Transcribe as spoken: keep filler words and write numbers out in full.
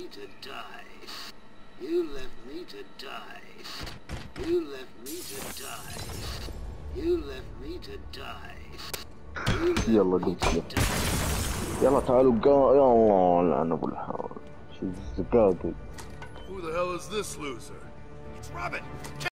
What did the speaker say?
to die. You left me to die. You left me to die. You left me to die. يلا قلت له يلا تعالوا قا يا الله لعن ابو الحول شو الزقاقي. Who the hell is this loser? It's Robin!